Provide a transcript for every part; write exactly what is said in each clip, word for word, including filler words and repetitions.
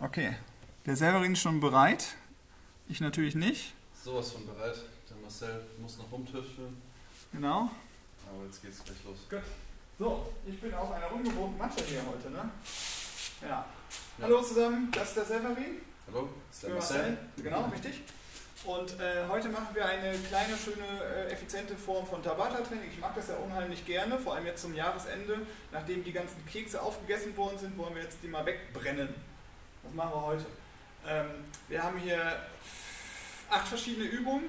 Okay, der Severin ist schon bereit. Ich natürlich nicht. Sowas von bereit. Der Marcel muss noch rumtüfteln. Genau. Aber jetzt geht's gleich los. Gut. So, ich bin auf einer ungewohnten Matte hier heute, ne? Ja. ja. Hallo zusammen, das ist der Severin. Hallo, das ist der Marcel. Marcel. Genau, richtig. Und äh, heute machen wir eine kleine, schöne, äh, effiziente Form von Tabata-Training. Ich mag das ja unheimlich gerne, vor allem jetzt zum Jahresende. Nachdem die ganzen Kekse aufgegessen worden sind, wollen wir jetzt die mal wegbrennen. Das machen wir heute. Ähm, wir haben hier acht verschiedene Übungen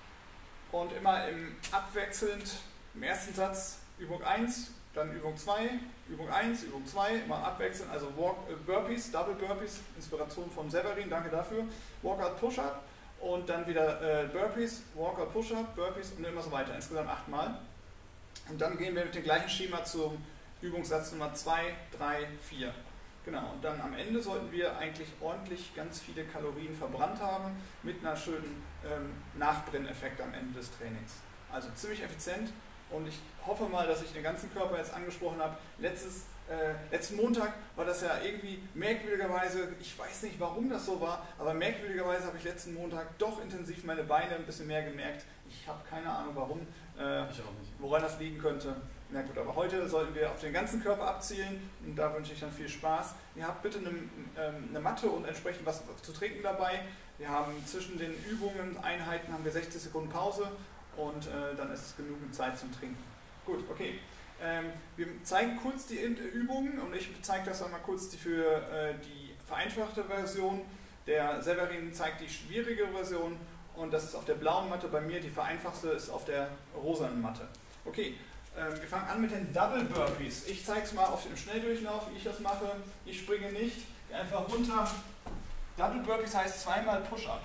und immer im abwechselnd im ersten Satz Übung eins, dann Übung zwei, Übung eins, Übung zwei, immer abwechselnd, also Walk, äh, Burpees, Double Burpees, Inspiration von Severin, danke dafür, Walkout Push-Up und dann wieder äh, Burpees, Walkout Push-Up, Burpees und immer so weiter, insgesamt achtmal. Und dann gehen wir mit dem gleichen Schema zum Übungssatz Nummer zwei, drei, vier. Genau, und dann am Ende sollten wir eigentlich ordentlich ganz viele Kalorien verbrannt haben mit einer schönen ähm, Nachbrenneffekt am Ende des Trainings. Also ziemlich effizient und ich hoffe mal, dass ich den ganzen Körper jetzt angesprochen habe. Letztes, äh, letzten Montag war das ja irgendwie merkwürdigerweise, ich weiß nicht warum das so war, aber merkwürdigerweise habe ich letzten Montag doch intensiv meine Beine ein bisschen mehr gemerkt. Ich habe keine Ahnung warum, äh, ich auch nicht. woran das liegen könnte. Na gut, aber heute sollten wir auf den ganzen Körper abzielen und da wünsche ich dann viel Spaß. Ihr habt bitte eine, ähm, eine Matte und entsprechend was zu trinken dabei. Wir haben zwischen den Übungen, Einheiten haben wir sechzig Sekunden Pause und äh, dann ist es genug Zeit zum Trinken. Gut, okay. Ähm, wir zeigen kurz die Übungen und ich zeige das einmal kurz die für äh, die vereinfachte Version. Der Severin zeigt die schwierige Version und das ist auf der blauen Matte bei mir. Die vereinfachte ist auf der rosanen Matte. Okay. Wir fangen an mit den Double Burpees. Ich zeige es mal auf dem Schnelldurchlauf, wie ich das mache. Ich springe nicht, gehe einfach runter. Double Burpees heißt zweimal Push-Up.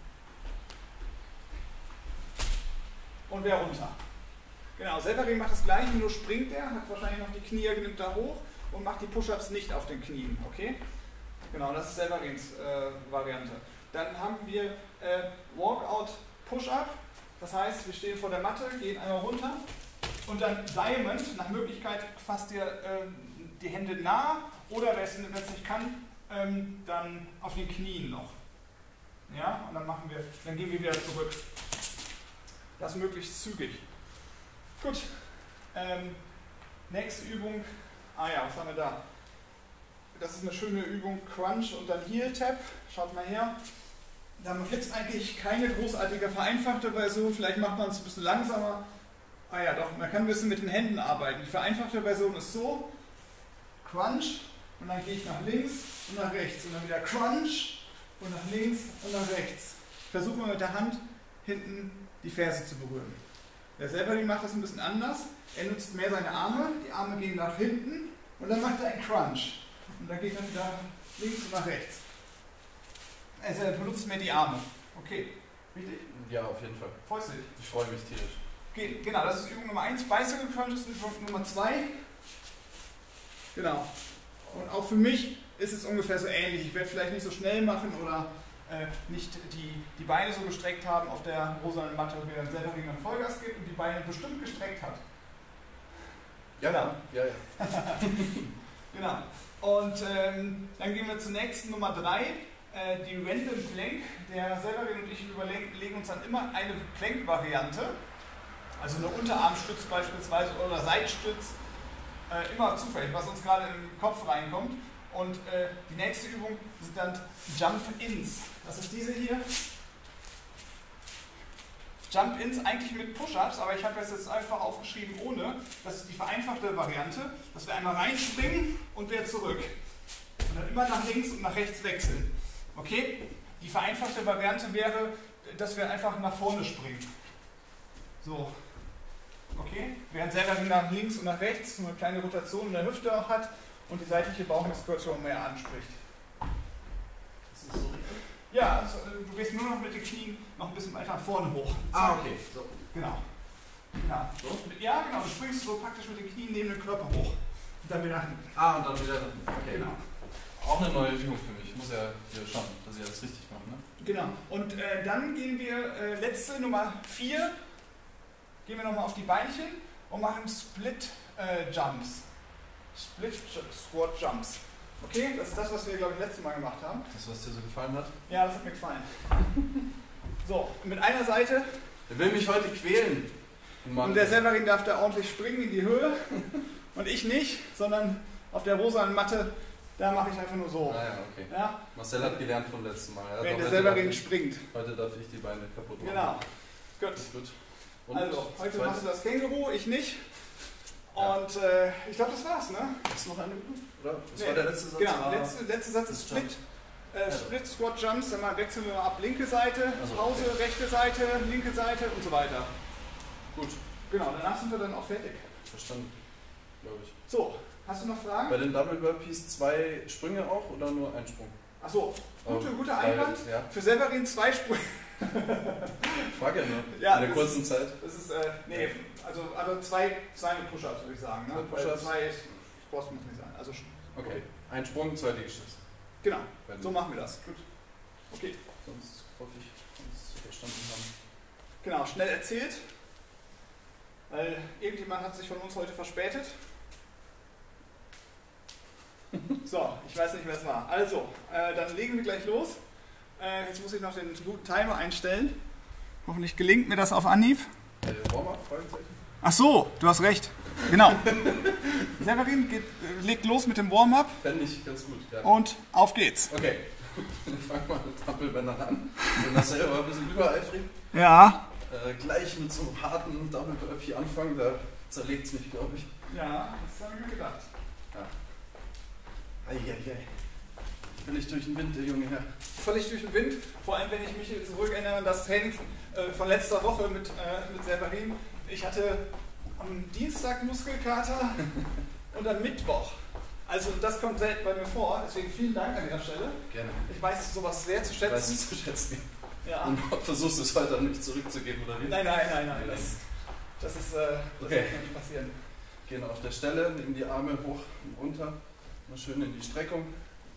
Und wer runter. Genau, Severin macht das gleiche, nur springt er, hat wahrscheinlich noch die Knie, nimmt da hoch und macht die Push-Ups nicht auf den Knien. Okay? Genau, das ist Severins äh, Variante. Dann haben wir äh, Walkout Push-Up. Das heißt, wir stehen vor der Matte, gehen einmal runter. Und dann Diamond, nach Möglichkeit fasst ihr ähm, die Hände nah oder wer es nicht kann, ähm, dann auf den Knien noch. Ja, und dann machen wir, dann gehen wir wieder zurück. Das möglichst zügig. Gut. Ähm, nächste Übung. Ah ja, was haben wir da? Das ist eine schöne Übung, Crunch und dann Heel Tap. Schaut mal her. Da gibt es eigentlich keine großartige vereinfachte Version. Vielleicht macht man es ein bisschen langsamer. Ah ja, doch, man kann ein bisschen mit den Händen arbeiten. Die vereinfachte Version ist so, Crunch und dann gehe ich nach links und nach rechts und dann wieder Crunch und nach links und nach rechts. Ich versuche mal mit der Hand hinten die Ferse zu berühren. Der Severin macht das ein bisschen anders. Er nutzt mehr seine Arme, die Arme gehen nach hinten und dann macht er einen Crunch. Und dann geht er wieder links und nach rechts. Also er benutzt mehr die Arme. Okay, richtig? Ja, auf jeden Fall. Freust du dich? Ich freue mich tierisch. Okay, genau, das ist Übung Nummer eins, Bicycle Crunch ist Übung Nummer zwei. Genau. Und auch für mich ist es ungefähr so ähnlich. Ich werde vielleicht nicht so schnell machen oder äh, nicht die, die Beine so gestreckt haben auf der rosanen Matte, während Severin dann Vollgas gibt und die Beine bestimmt gestreckt hat. Ja, ja, ja. ja. Genau. Und ähm, dann gehen wir zur nächsten Nummer drei, äh, die Random Plank. Der Severin und ich überlegen uns dann immer eine Plank-Variante. Also eine Unterarmstütz beispielsweise oder Seitstütz, äh, immer zufällig, was uns gerade in den Kopf reinkommt. Und äh, die nächste Übung sind dann Jump-Ins. Das ist diese hier. Jump-Ins eigentlich mit Push-Ups, aber ich habe das jetzt einfach aufgeschrieben ohne. Das ist die vereinfachte Variante, dass wir einmal reinspringen und wieder zurück. Und dann immer nach links und nach rechts wechseln. Okay? Die vereinfachte Variante wäre, dass wir einfach nach vorne springen. So. Okay, während Severin nach links und nach rechts eine kleine Rotation in der Hüfte auch hat und die seitliche Bauchmuskulatur mehr anspricht. Ist das so richtig? Ja, also, du gehst nur noch mit den Knien noch ein bisschen weiter nach vorne hoch. Ah, okay. So. Genau. genau. So? Ja, genau, du springst so praktisch mit den Knien neben dem Körper hoch. Und dann wieder hinten. Ah, und dann wieder okay. Genau. Auch eine neue Übung für mich. Ich muss ja hier schauen, dass ich alles richtig mache. Ne? Genau. Und äh, dann gehen wir, äh, letzte Nummer vier. Gehen wir nochmal auf die Beinchen und machen Split äh, Jumps. Split Squat Jumps. Okay, das ist das, was wir, glaube ich, letztes Mal gemacht haben. Das, was dir so gefallen hat? Ja, das hat mir gefallen. So, mit einer Seite. Er will mich heute quälen. Mann. Und der Severin darf da ordentlich springen in die Höhe. Und ich nicht, sondern auf der rosanen Matte, da mache ich einfach nur so. Ah ja, okay. Ja? Marcel hat gelernt vom letzten Mal. Wenn der Severin springt. Heute darf ich die Beine kaputt machen. Genau. Gut. Gut. Und also, heute machst du das Känguru, ich nicht. Und äh, ich glaube, das war's, ne? Ist noch eine Übung? Oder? Das nee, war der letzte Satz? Genau, der letzte, letzte Satz ist Split. Äh, Split Squat Jumps, dann mal wechseln wir ab linke Seite, also, Pause, okay. Rechte Seite, linke Seite und so weiter. Gut. Genau, danach sind wir dann auch fertig. Verstanden, glaube ich. So, hast du noch Fragen? Bei den Double Burpees zwei Sprünge auch oder nur ein Sprung? Achso, gute, ähm, guter Einwand. Ja. Für Severin zwei Sprünge. Frage, ne? Ja, in der kurzen ist, Zeit. Das ist, äh, nee, also, also zwei, zwei Push-Ups würde ich sagen. Ne? Zwei Push-Ups. Zwei Squats muss nicht sein. Also, okay. okay, ein Sprung, zwei Liegestütze. Genau, so machen wir das. Gut. Okay. Sonst hoffe ich, dass Sie verstanden haben. Genau, schnell erzählt. Weil irgendjemand hat sich von uns heute verspätet. So, ich weiß nicht, wer es war. Also, äh, dann legen wir gleich los. Äh, jetzt muss ich noch den guten Timer einstellen. Hoffentlich gelingt mir das auf Anhieb. Äh, Warm-up, Fragezeichen? Ach so, du hast recht. Genau. Severin geht, äh, legt los mit dem Warm-up. Fände ich ganz gut, ja. Und auf geht's. Okay, dann fangen wir mit Trampelbändern an. Wenn das selber ein bisschen übereifrig. Ja. Äh, gleich mit so einem harten Double Burpee anfangen, da zerlegt es mich, glaube ich. Ja, das habe ich mir gedacht. Ja. Eieiei. Völlig durch den Wind, der junge Herr. Völlig durch den Wind. Vor allem, wenn ich mich zurückerinnere an das Training äh, von letzter Woche mit, äh, mit Severin. Ich hatte am Dienstag Muskelkater und am Mittwoch. Also das kommt selten bei mir vor. Deswegen vielen Dank an der Stelle. Gerne. Ich weiß sowas sehr zu schätzen. Ich weiß es zu schätzen. Ja. Und versuchst es heute an mich zurückzugeben, oder wie? Nein, nein, nein, nein. Das, das ist äh, das okay. wird nicht passieren. Gehen auf der Stelle, nehmen die Arme hoch und runter. Mal schön in die Streckung.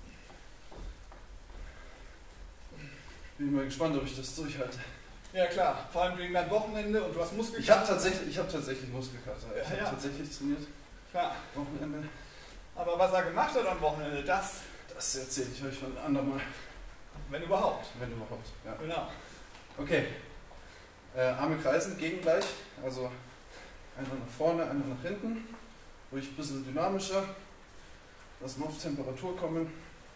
Bin mal gespannt, ob ich das durchhalte. Ja klar, vor allem wegen deinem Wochenende und du hast Muskelkater. Ich habe tatsächlich, ich hab tatsächlich Muskelkater. Ich ja, habe ja. tatsächlich trainiert. Ja. Wochenende. Aber was er gemacht hat am Wochenende, das... Das erzähle ich euch von andermal. Wenn überhaupt. Wenn überhaupt, ja. Genau. Okay. Äh, Arme kreisen, gegengleich. Also einer nach vorne, einer nach hinten. Ruhig ein bisschen dynamischer. Lassen wir auf Temperatur kommen.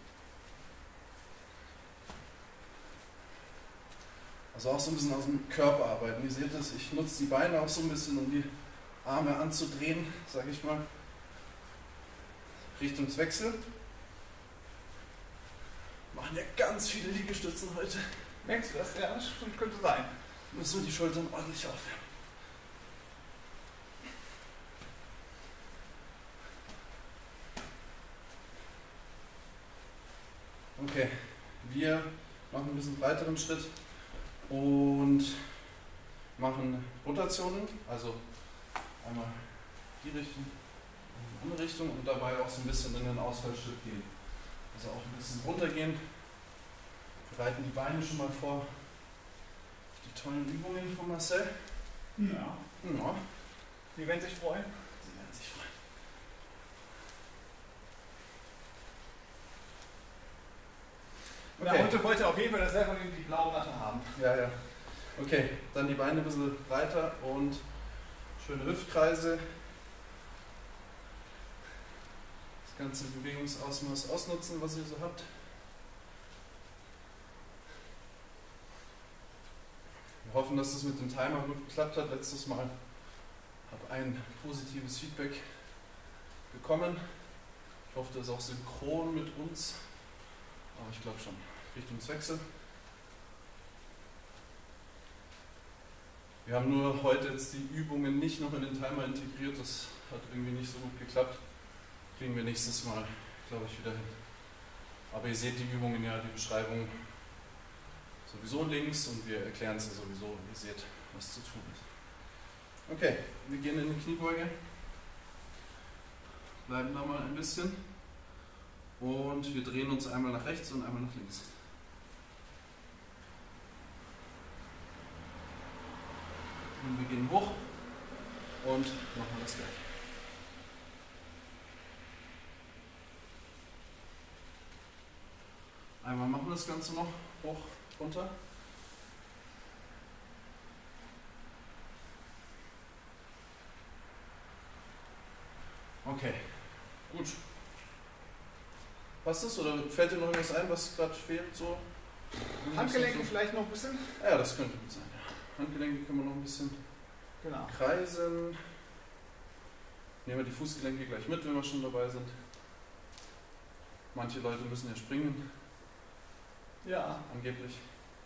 Also auch so ein bisschen aus dem Körper arbeiten. Ihr seht das, ich nutze die Beine auch so ein bisschen, um die Arme anzudrehen, sage ich mal. Richtungswechsel. Machen ja ganz viele Liegestützen heute. Merkst du das? Ja, das könnte sein. Müssen wir die Schultern ordentlich aufwärmen. Okay, wir machen ein bisschen breiteren Schritt und machen Rotationen, also einmal die Richtung, in die andere Richtung und dabei auch so ein bisschen in den Ausfallschritt gehen. Also auch ein bisschen runtergehen. Bereiten die Beine schon mal vor auf die tollen Übungen von Marcel. Ja. Ja. Die werden sich freuen. Sie werden sich freuen. Okay. Ja, heute wollte auf jeden Fall das selber die blaue Matte haben. Ja, ja. Okay, dann die Beine ein bisschen breiter und schöne Hüftkreise. Das ganze Bewegungsausmaß ausnutzen, was ihr so habt. Wir hoffen, dass es mit dem Timer gut geklappt hat. Letztes Mal habe ein positives Feedback bekommen. Ich hoffe, das ist auch synchron mit uns. Aber ich glaube schon. Richtungswechsel. Wir haben nur heute jetzt die Übungen nicht noch in den Timer integriert. Das hat irgendwie nicht so gut geklappt. Kriegen wir nächstes Mal, glaube ich, wieder hin. Aber ihr seht die Übungen ja, die Beschreibung sowieso links und wir erklären es ja sowieso. Ihr seht, was zu tun ist. Okay, wir gehen in die Kniebeuge. Bleiben da mal ein bisschen. Und wir drehen uns einmal nach rechts und einmal nach links. Und wir gehen hoch und machen das gleich. Einmal machen wir das Ganze noch hoch, runter. Okay, gut. Passt das oder fällt dir noch irgendwas ein, was gerade fehlt? So? Handgelenke so? vielleicht noch ein bisschen? Ja, das könnte gut sein. Ja. Handgelenke können wir noch ein bisschen genau. kreisen. Nehmen wir die Fußgelenke gleich mit, wenn wir schon dabei sind. Manche Leute müssen ja springen. Ja. Angeblich.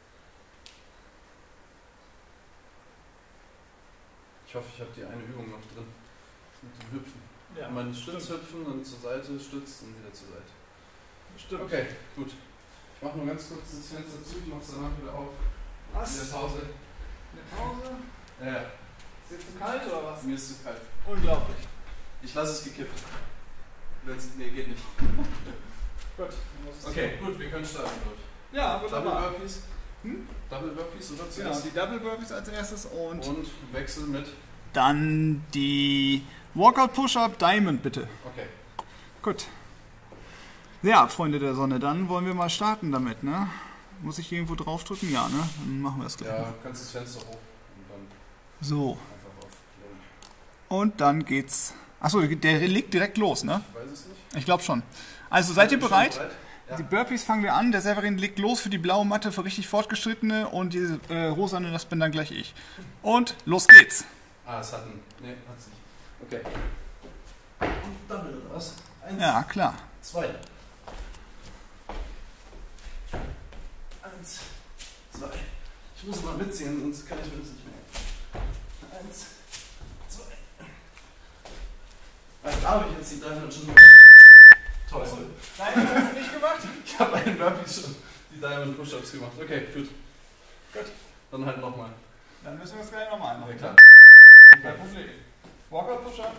Ich hoffe, ich habe die eine Übung noch drin. Mit dem Hüpfen. Ja. Man stützt hüpfen und zur Seite stützt und wieder zur Seite. Stimmt. Okay, gut. Ich mache nur ganz kurz das Fenster zu, ich mache es danach wieder auf. Was? In der Pause. Eine Pause? Ja, ja. Ist jetzt zu kalt oder was? Mir ist zu kalt. Unglaublich. Ich lasse es gekippt. Nee, geht nicht. Gut. Okay, gut, wir können starten, glaube ich. Ja, Double wunderbar. Burpees. Hm? Double Burpees, oder? Genau, Zuerst. die Double Burpees als erstes und, Und Wechsel mit. dann die Walkout Push-Up Diamond bitte. Okay. Gut. Ja, Freunde der Sonne, dann wollen wir mal starten damit, ne? Muss ich irgendwo draufdrücken? Ja, ne? Dann machen wir es gleich. Ja, mal. kannst das Fenster hoch und dann So. einfach auf. Und dann geht's. Achso, der legt direkt los, ne? Ich weiß es nicht. Ich glaube schon. Also seid ihr Schon bereit? Ja. Die Burpees fangen wir an. Der Severin legt los für die blaue Matte für richtig Fortgeschrittene und diese äh, rosane, das bin dann gleich ich. Und los geht's. Ah, es hat einen. Nee, hat es nicht. Okay. Und Double oder was? Eins, Ja, klar. zwei. Eins, zwei. Ich muss mal mitziehen, sonst kann ich mir das nicht mehr. Eins, zwei. Also, da habe ich jetzt die Diamond schon gemacht. Toll. Nein, hast du nicht gemacht? Ich habe einen Burpees schon die Diamond Push-Ups gemacht. Okay, gut. Gut. Dann halt nochmal. Dann müssen wir es gleich nochmal machen. Ja, klar. Kein Problem. Walkout Push-Up.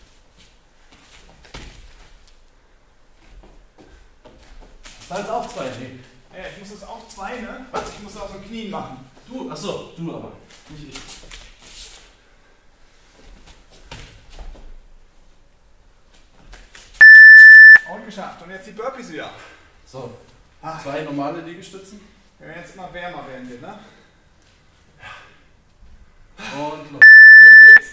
Das heißt auch zwei. Nee. Ja, ich muss es auch zwei, ne? Was? Ich muss es auf den Knien machen. Du, achso, du aber. Nicht ich. Und geschafft. Und jetzt die Burpees wieder. So, Ach, zwei normale Liegestützen. wir werden jetzt immer wärmer werden wir, ne? Und los. Los geht's.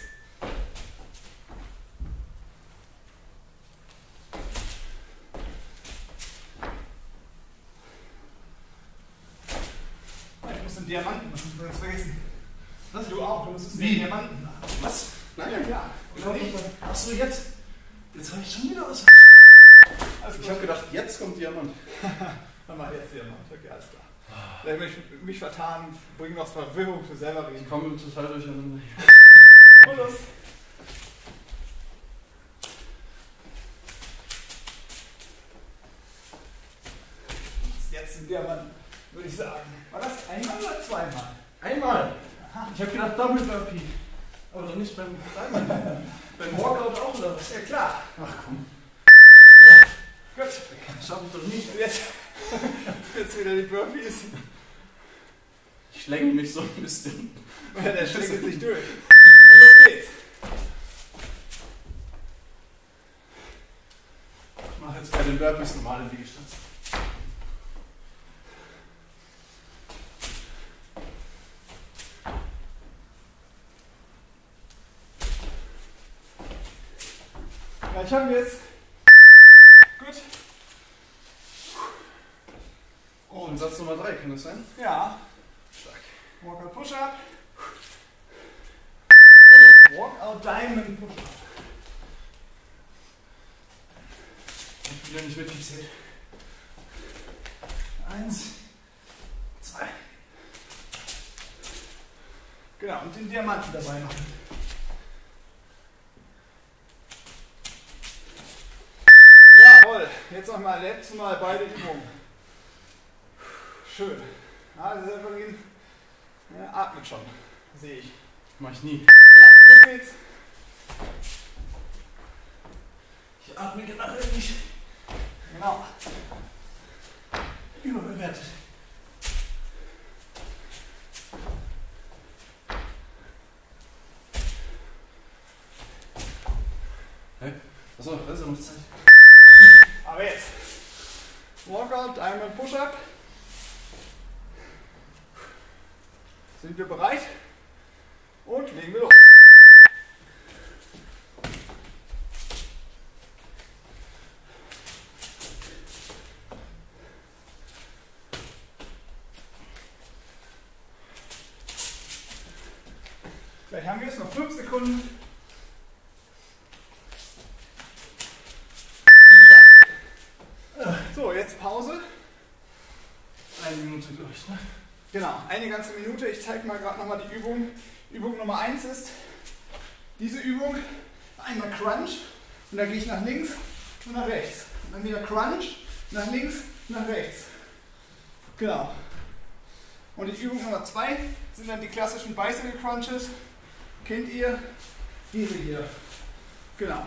Ich muss den Diamanten machen, ich ganz vergessen. Was? Du auch, du musst es den Diamanten machen. Was? Nein, Ja, klar. Oder nicht? Achso, jetzt. Jetzt habe ich schon wieder aus. Alles Ich habe gedacht, jetzt kommt Diamant. Dann mal jetzt Diamant. Okay, alles klar. Vielleicht mich, mich vertan, bring noch Verwirrung für selber reden. Ich komme total durcheinander. Und los. Jetzt ein Diamant, würde ich sagen. War das einmal oder zweimal? Einmal. Ich habe gedacht, Double Burpee. Aber doch nicht beim Diamond. Beim Walkout auch oder was? Ja klar. Ach komm. Gut. Das schaffe ich doch nicht. Und jetzt, jetzt wieder die Burpees. Ich schlänge mich so ein bisschen. Ja, der schlägt sich durch. Und los geht's. Ich mache jetzt bei den Burpees normale Liegestütze. Gleich haben wir es. Gut. Und Satz Nummer drei, kann das sein? Ja. Stark. Walkout Push-Up. Und los. Walkout Diamond Push-Up. Ich bin wieder nicht mitgezählt. Eins, zwei. Genau, und den Diamanten dabei machen. Jawohl, jetzt nochmal letztes Mal beide Übungen. Schön. Also Severin ja, atmet schon, sehe ich. Mach ich nie. Ja, los geht's. Ich atme generell nicht. Genau. Überbewertet. Hä? Achso, da ist ja noch Zeit. Aber jetzt. Walkout, Diamond Push-Up. Sind wir bereit? Und legen wir los. Gleich haben wir es, noch fünf Sekunden. So, jetzt Pause. Eine Minute durch, ne? Genau, eine ganze Minute. Ich zeige mal gerade nochmal die Übung. Übung Nummer eins ist diese Übung. Einmal Crunch und dann gehe ich nach links und nach rechts. Und dann wieder Crunch, nach links, nach rechts. Genau. Und die Übung Nummer zwei sind dann die klassischen Bicycle Crunches. Kennt ihr? Diese hier. Genau.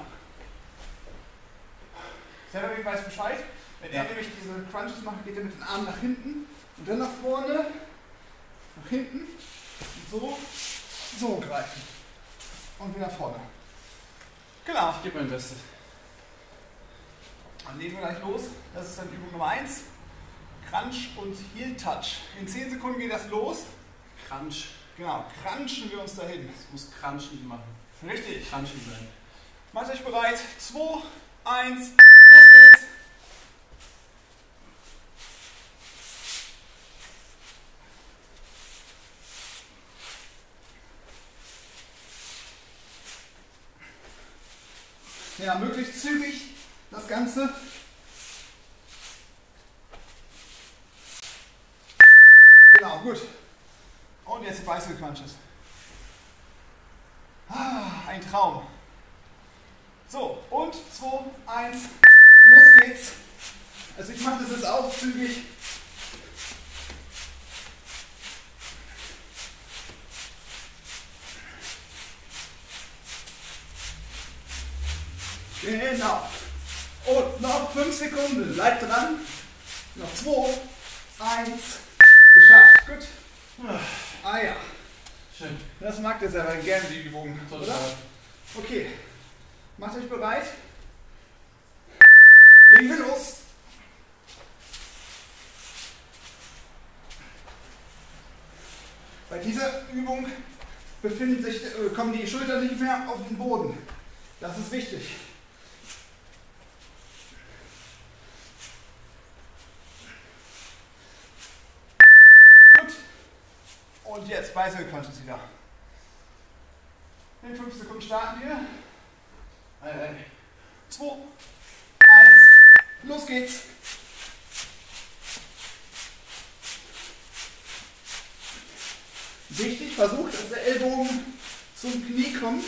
Selber weiß Bescheid. Wenn Ja. er nämlich diese Crunches macht, geht er mit den Armen nach hinten und dann nach vorne, nach hinten und so, so greifen. Und wieder vorne. Genau. Ich gebe mein Bestes. Dann legen wir gleich los. Das ist dann Übung Nummer eins. Crunch und Heel Touch. In zehn Sekunden geht das los. Crunch. Genau, crunchen wir uns dahin. Es muss crunchen machen. Richtig. Crunchen sein. Macht euch bereit. zwei, eins, los geht's. Ja, möglichst zügig das Ganze. Genau, gut. Und jetzt die Bicycle Crunches. Ah, ein Traum. So, und zwei, eins, los geht's. Also ich mache das jetzt auch zügig. Genau. Und noch fünf Sekunden. Bleibt dran. Noch zwei, eins. Geschafft. Gut. Ah ja. Schön. Das mag der selber gerne, die Übung. Total. Oder? Okay. Macht euch bereit. Legen wir los. Bei dieser Übung befinden sich, äh, kommen die Schultern nicht mehr auf den Boden. Das ist wichtig. Gut. Und jetzt Bicycle Crunches wieder. In fünf Sekunden starten wir. zwei, eins, los geht's. Wichtig, versucht, dass der Ellbogen zum Knie kommt.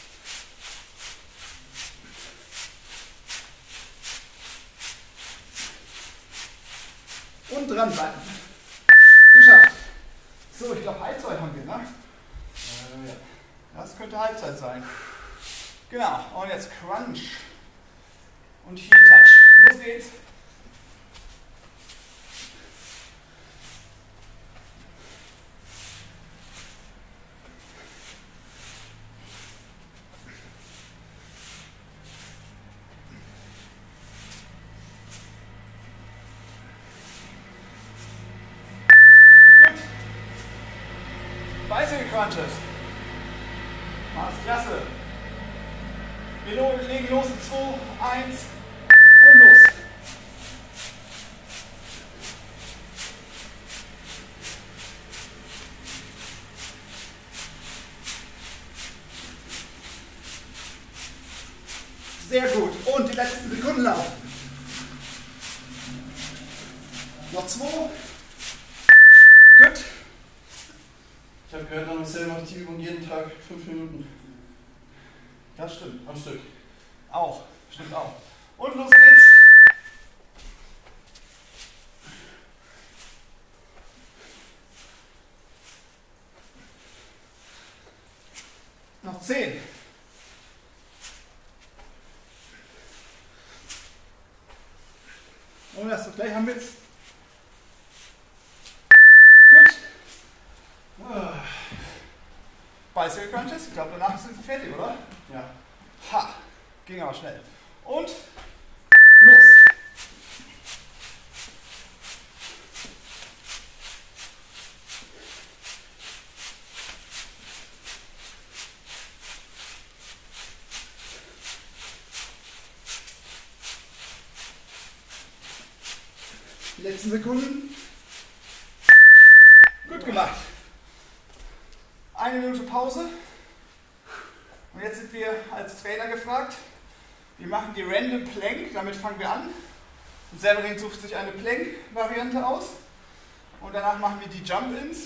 Und dranbleiben. Geschafft. So, ich glaube Halbzeit haben wir, ne? Äh, ja. Das könnte Halbzeit sein. Genau, und jetzt Crunch und Heel Touch. Los geht's. Gut. Bicycle Crunches. Mach's klasse. Wir legen los in zwei, eins und los. Sehr gut. Und die letzten Sekunden laufen. Noch zwei. Gut. Ich habe gehört, Marcel macht die Übung jeden Tag fünf Minuten. Das stimmt. Am Stück. Auch. Stimmt auch. Und los geht's. Noch zehn. Und das gleich haben wir jetzt. Gut. Bicycle Crunches. Ich glaube, danach sind wir fertig, oder? Ja. Ha. Ging aber schnell. Und los. Letzten Sekunden. Gut gemacht. Eine Minute Pause. Und jetzt sind wir als Trainer gefragt. Wir machen die Random Plank, damit fangen wir an. Severin sucht sich eine Plank-Variante aus. Und danach machen wir die Jump-Ins.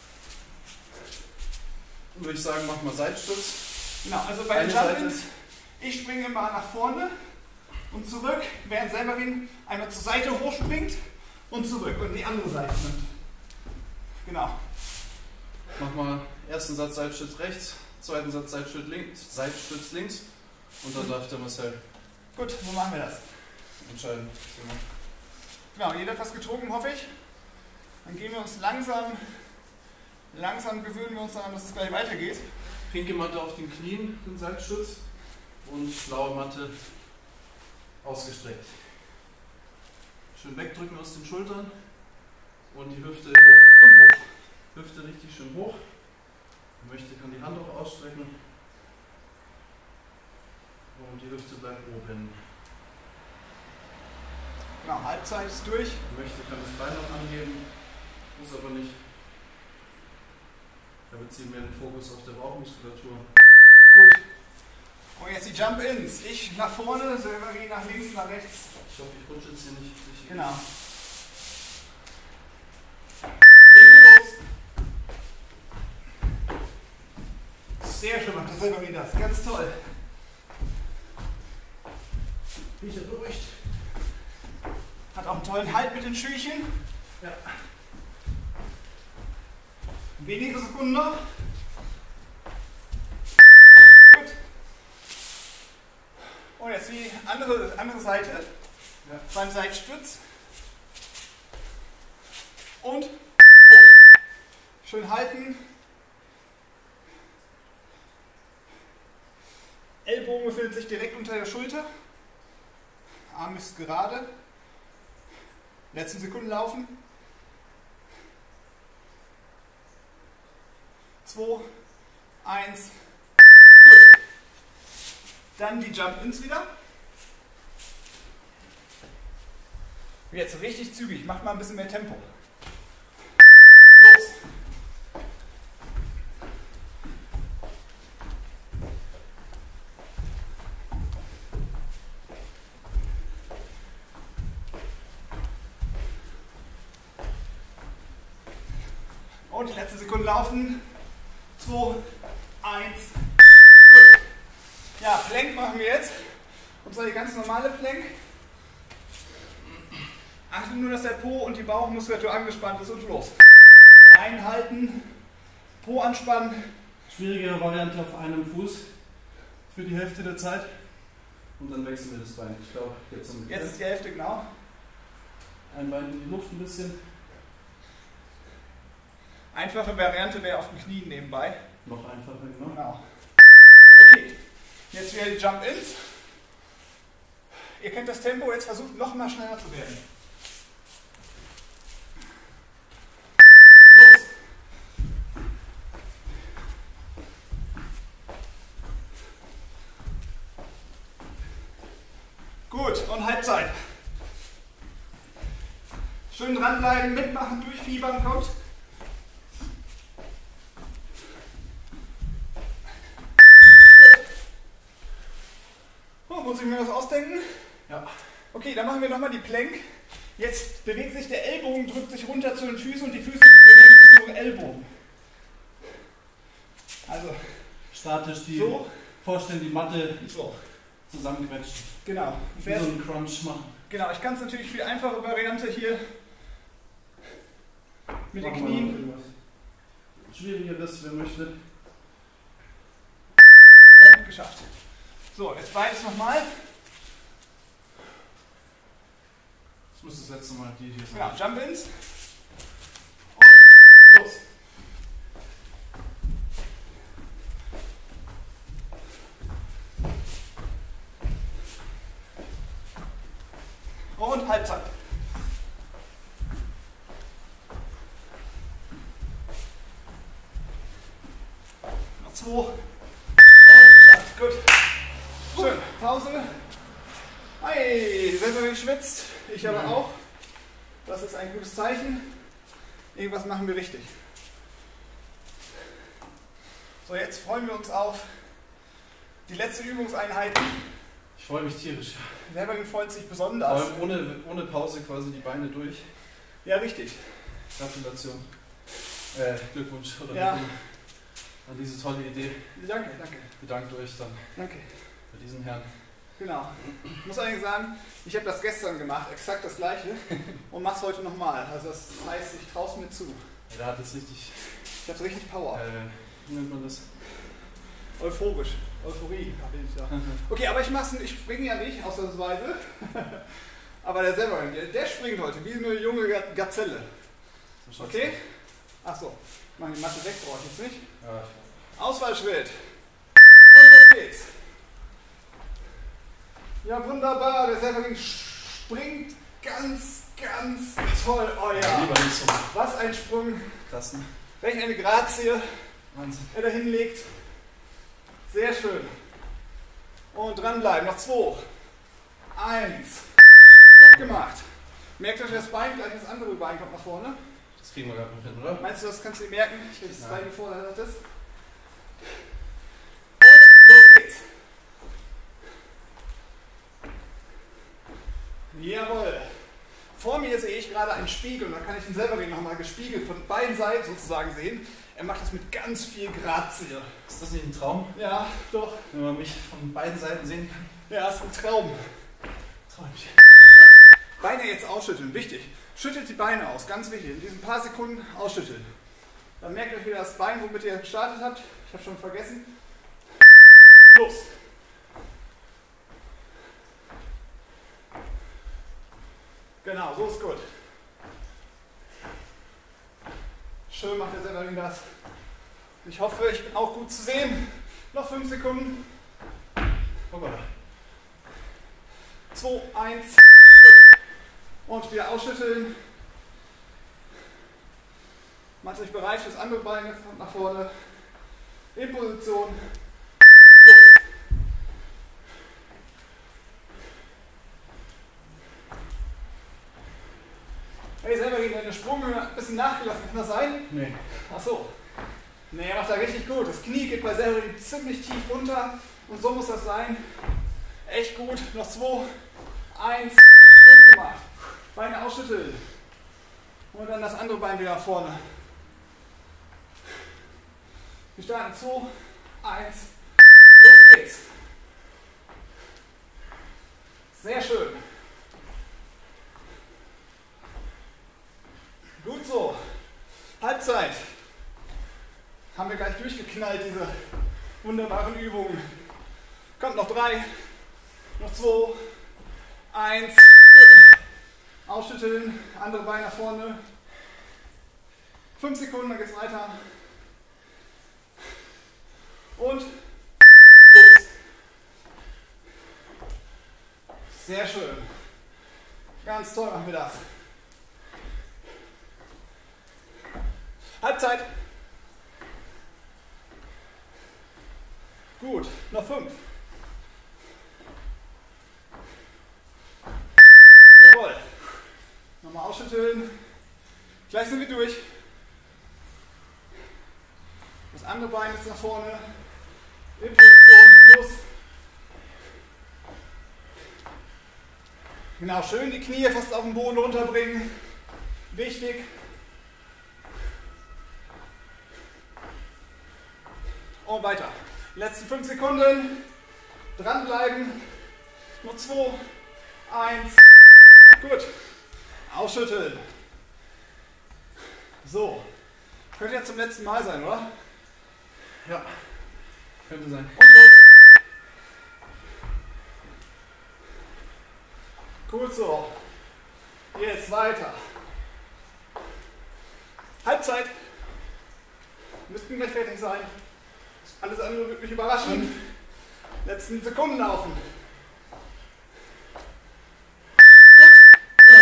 Dann würde ich sagen, machen wir Seitstütz. Genau, also bei den Jump-Ins, ich springe immer nach vorne und zurück, während Severin einmal zur Seite hochspringt und zurück und die andere Seite nimmt. Genau. Machen wir ersten Satz Seitstütz rechts, zweiten Satz Seitstütz links, Seitstütz links und dann darf der Marcel. Gut, so machen wir das. Entscheiden. Genau, jeder hat was getrunken, hoffe ich. Dann gehen wir uns langsam, langsam gewöhnen wir uns daran, dass es gleich weitergeht. Pinke Matte auf den Knien, den Seitstütz und blaue Matte ausgestreckt. Schön wegdrücken aus den Schultern und die Hüfte hoch. Und hoch. Hüfte richtig schön hoch. Wer möchte, kann die Hand auch ausstrecken. Und die Hüfte bleibt oben. Genau, Halbzeit ist durch. Wer möchte, kann das Bein noch anheben. Muss aber nicht. Da beziehen wir den Fokus auf der Bauchmuskulatur. Gut. Und jetzt die Jump-Ins. Ich nach vorne, Severin nach links, nach rechts. Ich hoffe, ich rutsche jetzt hier nicht richtig. Genau. Legen wir los. Sehr schön macht der Severin das. Ganz toll. Riecht er beruhigt. Hat auch einen tollen Halt mit den Schüchen. Ja. Wenige Sekunden noch. Gut. Und jetzt die andere, andere Seite. Ja. Beim Seitstütz. Und hoch. Schön halten. Ellbogen befindet sich direkt unter der Schulter. Arm ist gerade. Letzten Sekunden laufen. zwei, eins. Gut. Dann die Jump-Ins wieder. Jetzt richtig zügig. Macht mal ein bisschen mehr Tempo. Los. Und die letzte Sekunde laufen. zwei, eins. Gut. Ja, Plank machen wir jetzt. Und zwar die ganz normale Plank. Achtet nur, dass der Po und die Bauchmuskulatur angespannt ist und los. Reinhalten, Po anspannen. Schwierige Variante auf einem Fuß für die Hälfte der Zeit. Und dann wechseln wir das Bein. Ich glaube, jetzt ungefähr. Jetzt ist die Hälfte, genau. Ein Bein in die Luft ein bisschen. Einfache Variante wäre auf den Knien nebenbei. Noch einfacher, genau. Genau. Okay, jetzt wieder die Jump-Ins. Ihr kennt das Tempo, jetzt versucht noch mal schneller zu werden. Los! Gut, und Halbzeit. Schön dranbleiben, mitmachen, durchfiebern, kommt. Muss ich mir das ausdenken? Ja. Okay, dann machen wir nochmal die Plank. Jetzt bewegt sich der Ellbogen, drückt sich runter zu den Füßen und die Füße bewegen sich zu den Ellbogen. Also statisch die so. Vorstellen, die Matte so zusammenquetschen. Genau. Wie so einen Crunch machen. Genau, ich kann es natürlich viel einfache Variante hier mit den Machen wir Knien. noch irgendwas Schwierigeres, wer möchte. Und geschafft. So, jetzt beides nochmal. Das muss das letzte Mal die hier sein. Genau, Jump-Ins. Und los. Und Halbzeit. Noch zwei. Und geschafft. Gut. Schön. Pause. Hey, sehr, sehr geschwitzt. Ich aber auch. Das ist ein gutes Zeichen. Irgendwas machen wir richtig. So, jetzt freuen wir uns auf die letzte Übungseinheit. Ich freue mich tierisch. Severin freut sich besonders. Vor allem ohne, ohne Pause quasi die Beine durch. Ja, richtig. Gratulation. Äh, Glückwunsch oder ja. an diese tolle Idee. Danke, danke. Bedankt euch dann danke. bei diesen Herren. Genau. Ich muss eigentlich sagen, ich habe das gestern gemacht, exakt das gleiche, und mache es heute nochmal. Also das heißt, ich traue es mir zu. Ja, da hat es richtig... Ich habe richtig Power. Äh, wie nennt man das? Euphorisch. Euphorie habe ich da. Okay, aber ich mach's, ich springe ja nicht, ausnahmsweise. Aber der Severin, der, der springt heute, wie eine junge Gazelle. Okay? Achso, mach die Matte weg, brauche ich jetzt nicht. Ja. Ausfallschritt. Und los geht's. Ja, wunderbar, der Severin springt ganz, ganz toll. Oh ja. Lieber nicht so. Was ein Sprung. Krass, ne? Welch eine Grazie Wahnsinn. er da hinlegt. Sehr schön. Und dranbleiben. Noch zwei. Eins. Gut gemacht. Merkt euch das Bein, gleich das andere Bein kommt nach vorne. Das kriegen wir gerade noch hin, oder? Meinst du, das kannst du dir merken? Ich will das Ja. Bein hier vorne hattest. Und los geht's. Jawohl. Vor mir sehe ich gerade einen Spiegel und da kann ich den Severin nochmal gespiegelt von beiden Seiten sozusagen sehen. Er macht das mit ganz viel Grazie. Ist das nicht ein Traum? Ja, doch. Wenn man mich von beiden Seiten sehen kann? Ja, ist ein Traum. Träumchen. Gut. Beine jetzt ausschütteln, wichtig. Schüttelt die Beine aus, ganz wichtig. In diesen paar Sekunden ausschütteln. Dann merkt euch wieder das Bein, womit ihr gestartet habt. Ich habe schon vergessen. Los. Genau, so ist gut. Schön macht der Severin das. Ich hoffe, ich bin auch gut zu sehen. Noch fünf Sekunden. Oh Gott. zwei, eins. Gut. Und wieder ausschütteln. Macht euch bereit fürs andere Bein. Jetzt kommt nach vorne. In Position. Los. Hey Severin, deine Sprunghöhe hat ein bisschen nachgelassen. Kann das sein? Nee. Ach so. Nee, er macht da richtig gut. Das Knie geht bei Severin ziemlich tief runter. Und so muss das sein. Echt gut. Noch zwei. Eins. Gut gemacht. Beine ausschütteln. Und dann das andere Bein wieder nach vorne. Wir starten. zwei. Eins. Los geht's. Sehr schön. Gut so. Halbzeit. Haben wir gleich durchgeknallt, diese wunderbaren Übungen. Kommt noch drei. Noch zwei. Eins. Gut. Ausschütteln. Andere Bein nach vorne. Fünf Sekunden, dann geht's weiter. Und los. Sehr schön. Ganz toll machen wir das. Halbzeit. Gut, noch fünf. Jawohl. Nochmal ausschütteln. Gleich sind wir durch. Das andere Bein ist nach vorne. In Position. Los. Genau, schön die Knie fast auf den Boden runterbringen. Wichtig. Und weiter. Letzten fünf Sekunden. Dranbleiben. Noch zwei. Eins. Gut. Ausschütteln. So. Könnte jetzt zum letzten Mal sein, oder? Ja. Könnte sein. Und los. Gut so. Jetzt weiter. Halbzeit. Müssten gleich fertig sein. Alles andere wird mich überraschen. Letzten Sekunden laufen. Gut.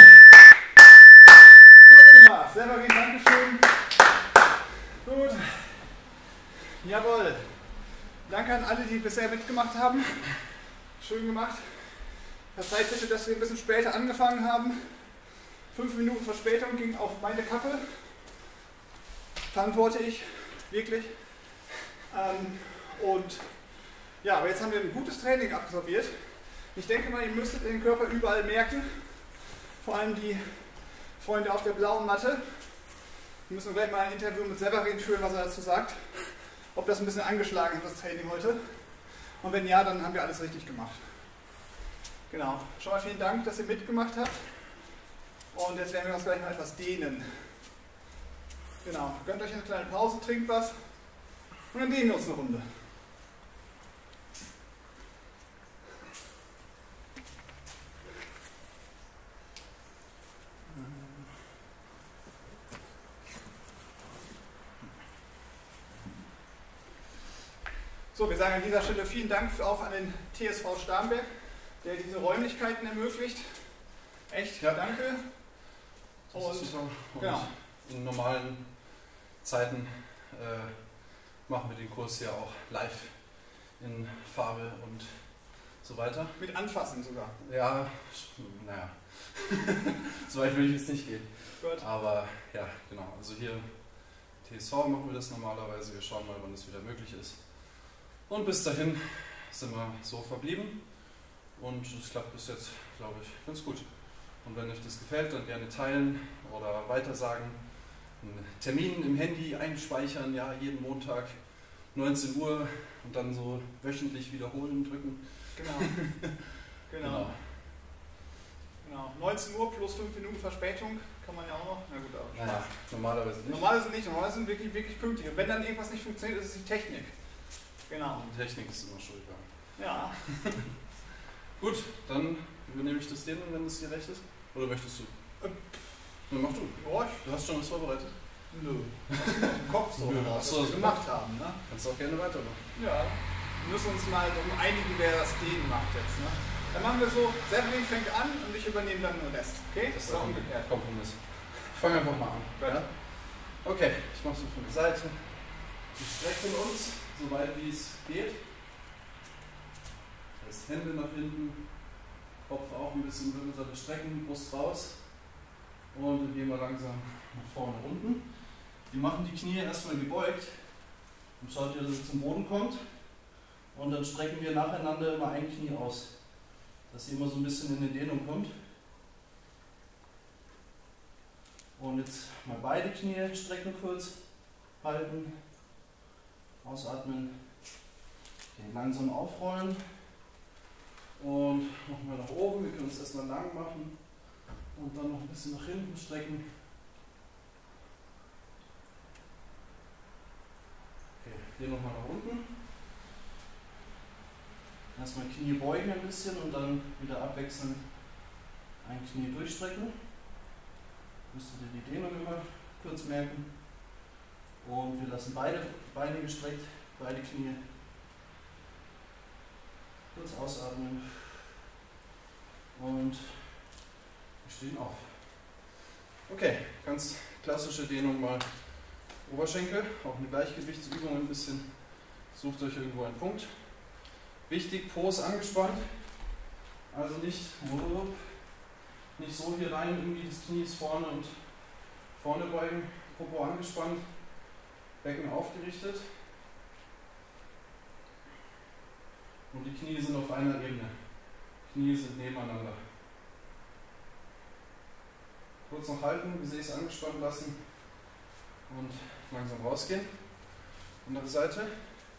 Gut gemacht. Severin, Dankeschön. Gut. Jawohl. Danke an alle, die bisher mitgemacht haben. Schön gemacht. Verzeiht bitte, dass wir ein bisschen später angefangen haben. Fünf Minuten Verspätung ging auf meine Kappe. Verantworte ich, wirklich. Ähm, und ja, aber jetzt haben wir ein gutes Training absolviert. Ich denke mal, ihr müsstet den Körper überall merken. Vor allem die Freunde auf der blauen Matte. Wir müssen gleich mal ein Interview mit Severin führen, was er dazu sagt. Ob das ein bisschen angeschlagen hat, das Training heute. Und wenn ja, dann haben wir alles richtig gemacht. Genau. Schon mal vielen Dank, dass ihr mitgemacht habt. Und jetzt werden wir uns gleich mal etwas dehnen. Genau. Gönnt euch eine kleine Pause, trinkt was. Und dann dehnen wir uns eine Runde. So, wir sagen an dieser Stelle vielen Dank auch an den T S V Starnberg, der diese Räumlichkeiten ermöglicht. Echt, ja, danke. Das und, ist super. Und genau. in normalen Zeiten äh, machen wir den Kurs ja auch live in Farbe und so weiter. Mit Anfassen sogar. Ja, naja, so weit will ich jetzt nicht gehen. Gut. Aber ja, genau. Also hier T S V machen wir das normalerweise. Wir schauen mal, wann das wieder möglich ist. Und bis dahin sind wir so verblieben und es klappt bis jetzt, glaube ich, ganz gut. Und wenn euch das gefällt, dann gerne teilen oder weitersagen. Einen Termin im Handy einspeichern, ja, jeden Montag neunzehn Uhr und dann so wöchentlich wiederholen drücken. Genau. genau. Genau. genau. neunzehn Uhr plus fünf Minuten Verspätung kann man ja auch noch. Na gut, aber Naja, normalerweise nicht. Normalerweise nicht, normalerweise sind wirklich, wirklich pünktlich. Und wenn dann irgendwas nicht funktioniert, ist es die Technik. Genau. Die Technik ist immer schuld. Ja. Gut, dann übernehme ich das denen, wenn es dir recht ist. Oder möchtest du? Ähm, Na, mach du. Ja, Du hast schon was vorbereitet? nö. Aus dem Kopf so, Nö. was Achso, wir gemacht haben. Ne? Kannst du auch gerne weitermachen. Ja. Wir müssen uns mal um einigen, wer das Dehnen macht jetzt. Ne? Dann machen wir so, Severin fängt an und ich übernehme dann den Rest. Okay? Das ist Oder ein umgekehrt. Kompromiss. Ich fange einfach mal an. Gut. Ja? Okay, ich mache so von der Seite. Wir strecken uns, so weit wie es geht. Das heißt, Hände nach hinten, Kopf auch ein bisschen Wirbelsäule strecken, Brust raus. Und dann gehen wir langsam nach vorne unten. Wir machen die Knie erstmal gebeugt. Und schaut ihr, dass ihr zum Boden kommt. Und dann strecken wir nacheinander immer ein Knie aus. Dass ihr immer so ein bisschen in die Dehnung kommt. Und jetzt mal beide Knie strecken kurz. Halten. Ausatmen. Okay, langsam aufrollen. Und nochmal nach oben. Wir können es erstmal lang machen. Und dann noch ein bisschen nach hinten strecken. Okay, hier nochmal nach unten. Erstmal Knie beugen ein bisschen und dann wieder abwechselnd ein Knie durchstrecken. Müsst ihr die Dehnung immer kurz merken. Und wir lassen beide Beine gestreckt, beide Knie. Kurz ausatmen. Und wir stehen auf. Okay, ganz klassische Dehnung mal Oberschenkel, auch eine Gleichgewichtsübung ein bisschen. Sucht euch irgendwo einen Punkt. Wichtig, Po ist angespannt, also nicht, nicht so hier rein, irgendwie das Knie ist vorne und vorne beugen, Popo angespannt, Becken aufgerichtet und die Knie sind auf einer Ebene. Knie sind nebeneinander. Kurz noch halten, Gesäß angespannt lassen und langsam rausgehen. Andere Seite.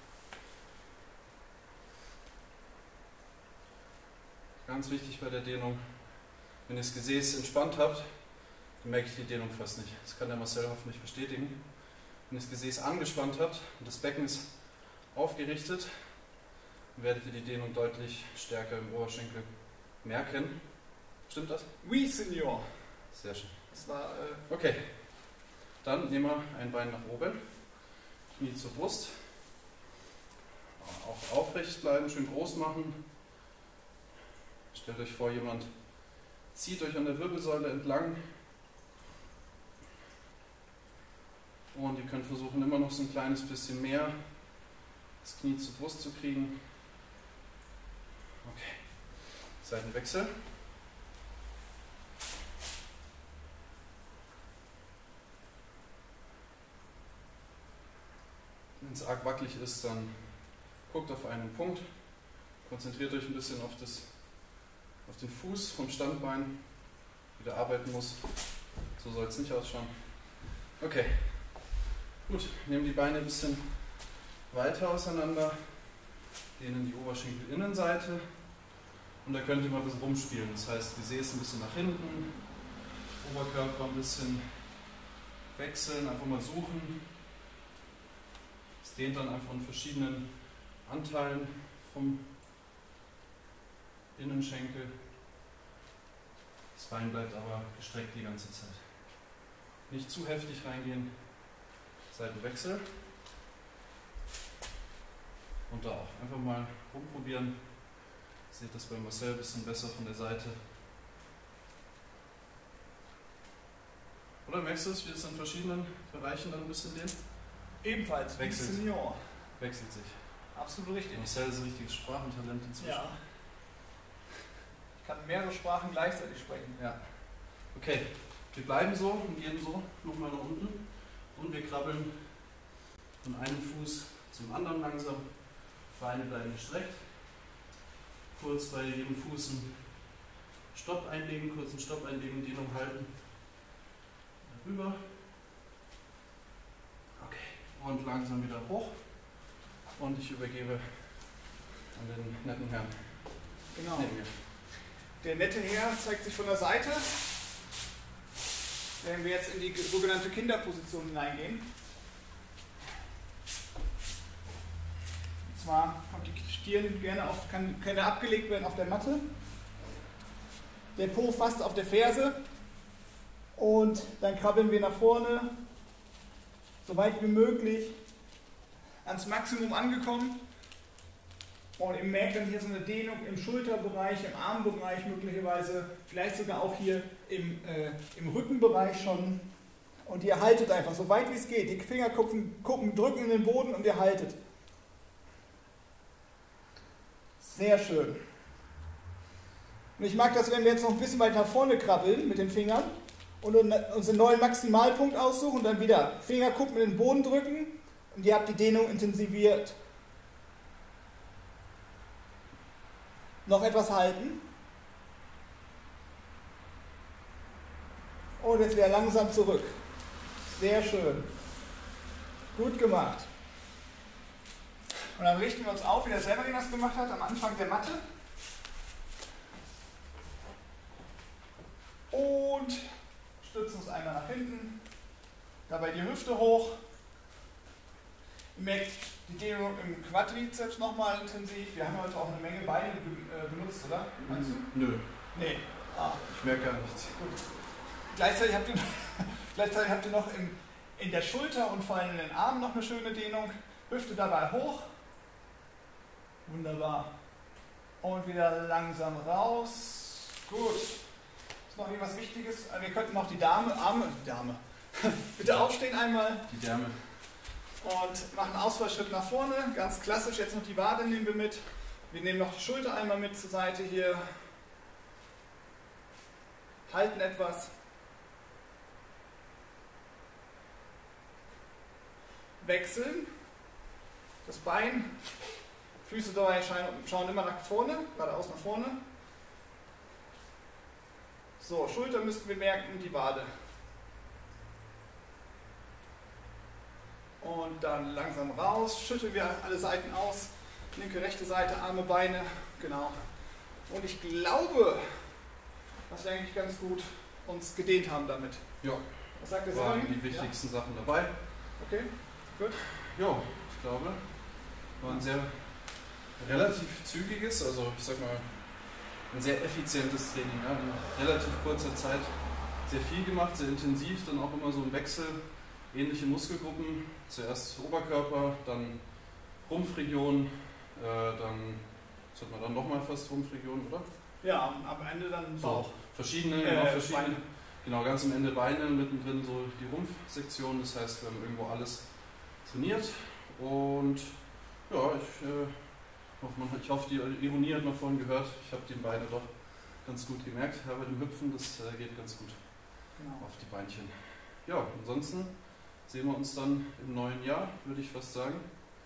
Ganz wichtig bei der Dehnung, wenn ihr das Gesäß entspannt habt, dann merke ich die Dehnung fast nicht. Das kann der Marcel hoffentlich bestätigen. Wenn ihr das Gesäß angespannt habt und das Becken ist aufgerichtet, dann werdet ihr die Dehnung deutlich stärker im Oberschenkel merken. Stimmt das? Oui, Senior. Sehr schön. Das war, äh okay, dann nehmen wir ein Bein nach oben, Knie zur Brust, auch aufrecht bleiben, schön groß machen. Stellt euch vor, jemand zieht euch an der Wirbelsäule entlang und ihr könnt versuchen, immer noch so ein kleines bisschen mehr das Knie zur Brust zu kriegen. Okay, Seitenwechsel. es arg wackelig ist, dann guckt auf einen Punkt, konzentriert euch ein bisschen auf, das, auf den Fuß vom Standbein, wie der arbeiten muss. So soll es nicht ausschauen. Okay, gut, nehmen die Beine ein bisschen weiter auseinander, dehnen die Oberschenkelinnenseite und da könnt ihr mal ein bisschen rumspielen. Das heißt, Gesäß ein bisschen nach hinten, Oberkörper ein bisschen wechseln, einfach mal suchen. Es dehnt dann einfach in verschiedenen Anteilen vom Innenschenkel. Das Bein bleibt aber gestreckt die ganze Zeit. Nicht zu heftig reingehen, Seitenwechsel. Und da auch einfach mal rumprobieren. Seht das bei Marcel ein bisschen besser von der Seite. Oder merkst du es, wie es in verschiedenen Bereichen dann ein bisschen dehnt? Ebenfalls, wechselt, Senior. wechselt sich. Absolut richtig. Marcel ist ein richtiges Sprachentalent inzwischen. Ja. Ich kann mehrere Sprachen gleichzeitig sprechen. Ja. Okay, wir bleiben so und gehen so nochmal nach unten und wir krabbeln von einem Fuß zum anderen langsam. Beine bleiben gestreckt. Kurz bei jedem Fuß einen Stopp einlegen, kurz einen Stopp einlegen, Dehnung halten. Rüber. Okay, und langsam wieder hoch. Und ich übergebe an den netten Herrn. Genau. Der nette Herr zeigt sich von der Seite, wenn wir jetzt in die sogenannte Kinderposition hineingehen. Und zwar kommt die Stirn gerne auf, kann, kann abgelegt werden auf der Matte. Der Po fast auf der Ferse. Und dann krabbeln wir nach vorne, so weit wie möglich, ans Maximum angekommen. Und ihr merkt dann hier so eine Dehnung im Schulterbereich, im Armbereich möglicherweise, vielleicht sogar auch hier im, äh, im Rückenbereich schon. Und ihr haltet einfach so weit wie es geht. Die Fingerkuppen gucken, drücken in den Boden und ihr haltet. Sehr schön. Und ich mag das, wenn wir jetzt noch ein bisschen weiter nach vorne krabbeln mit den Fingern und uns einen neuen Maximalpunkt aussuchen und dann wieder Fingerkuppen in den Boden drücken und ihr habt die Dehnung intensiviert. Noch etwas halten. Und jetzt wieder langsam zurück. Sehr schön. Gut gemacht. Und dann richten wir uns auf, wie der Severin das gemacht hat, am Anfang der Matte. Und stützen uns einmal nach hinten. Dabei die Hüfte hoch. Ihr merkt die Dehnung im Quadrizeps nochmal intensiv. Wir haben heute auch eine Menge Beine benutzt, oder? Meinst du? Nö. Nee. Ah. Ich merke gar nichts. Gut. Gleichzeitig habt ihr, gleichzeitig habt ihr noch im, in der Schulter und vor allem in den Armen noch eine schöne Dehnung. Hüfte dabei hoch. Wunderbar. Und wieder langsam raus. Gut. Ist noch irgendwas Wichtiges? Wir könnten noch die Dame, Arme, Dame. Bitte aufstehen einmal. Die Dame. Und machen einen Ausfallschritt nach vorne. Ganz klassisch. Jetzt noch die Wade nehmen wir mit. Wir nehmen noch die Schulter einmal mit zur Seite hier. Halten etwas. Wechseln. Das Bein. Füße dabei schauen immer nach vorne, geradeaus nach vorne. So, Schulter müssten wir merken und die Wade. Und dann langsam raus, schütteln wir alle Seiten aus. Linke, rechte Seite, Arme, Beine, genau. Und ich glaube, dass wir eigentlich ganz gut uns gedehnt haben damit. Ja, was sagt der waren Severin? die wichtigsten ja. Sachen dabei. Okay, gut. Ja, ich glaube, war ein sehr relativ zügiges, also ich sag mal, ein sehr effizientes Training. Ja. In relativ kurzer Zeit sehr viel gemacht, sehr intensiv, dann auch immer so ein Wechsel, ähnliche Muskelgruppen, zuerst Oberkörper, dann Rumpfregion, äh, dann, was hat man dann nochmal fast Rumpfregion, oder? Ja, am Ende dann Bauch. So, verschiedene, äh, genau, verschiedene, Beine. genau, ganz am Ende Beine, mittendrin so die Rumpfsektion, das heißt, wir haben irgendwo alles trainiert und ja, ich, äh, hoffe, man, ich hoffe, die Ironie hat man vorhin gehört, ich habe die Beine doch ganz gut gemerkt, ja, bei dem Hüpfen, das äh, geht ganz gut Genau. auf die Beinchen. Ja, ansonsten sehen wir uns dann im neuen Jahr, würde ich fast sagen.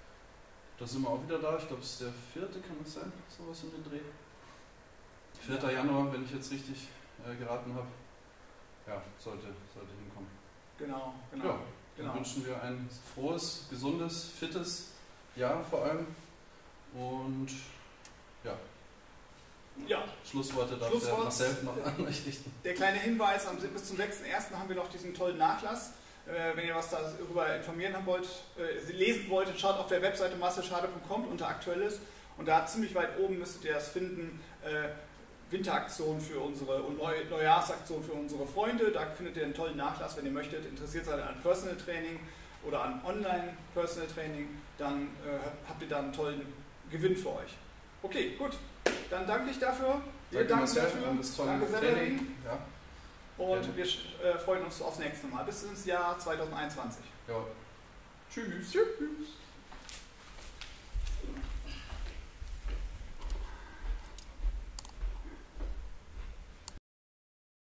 da sind wir auch wieder da. Ich glaube, es ist der vierte, kann das sein? Sowas um den Dreh. vierter Januar, wenn ich jetzt richtig äh, geraten habe. Ja, sollte, sollte hinkommen. Genau, genau. Ja, dann genau. wünschen wir ein frohes, gesundes, fittes Jahr vor allem. Und ja. Ja. Schlussworte darf Schlusswort. der Marcel noch an euch richten. Der kleine Hinweis, am, bis zum sechsten ersten haben wir noch diesen tollen Nachlass. Äh, wenn ihr was darüber informieren haben wollt, äh, lesen wolltet, schaut auf der Webseite marcelschade punkt com unter Aktuelles. Und da ziemlich weit oben müsstet ihr das finden. Äh, Winteraktion für unsere und Neu Neujahrsaktion für unsere Freunde. Da findet ihr einen tollen Nachlass, wenn ihr möchtet. Interessiert seid an Personal Training oder an Online Personal Training, dann äh, habt ihr da einen tollen Gewinn für euch. Okay, gut. Dann danke ich dafür. Wir danken dafür. Danke Severin. Ja. Und ja. wir äh, freuen uns aufs nächste Mal. Bis ins Jahr zweitausendeinundzwanzig. Ja. Tschüss. Tschüss.